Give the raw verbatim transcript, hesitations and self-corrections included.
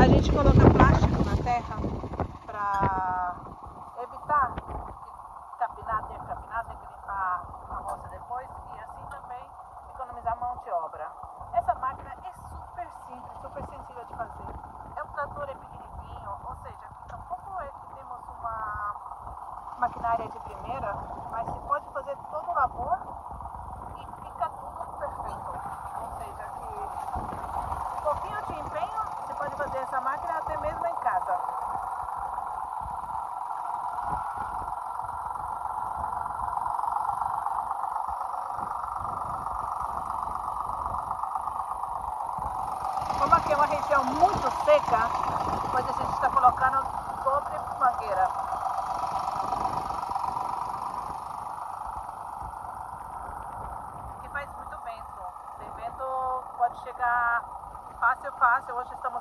a gente coloca plástico na terra para evitar que capinar, ter que capinar, ter que limpar a roça depois e assim também economizar mão de obra. Essa máquina é super simples, super sensível de fazer. É um trator é pequenininho, ou seja, tampouco é que temos uma maquinária de primeira, mas se pode fazer todo o labor e fica tudo perfeito. Ou seja, que um pouquinho de empenho, você pode fazer essa máquina até mesmo em casa. Como aqui é uma região muito seca, pois a gente está colocando sobre mangueira. Aqui faz muito vento. Tem vento, pode chegar fácil, fácil. Hoje estamos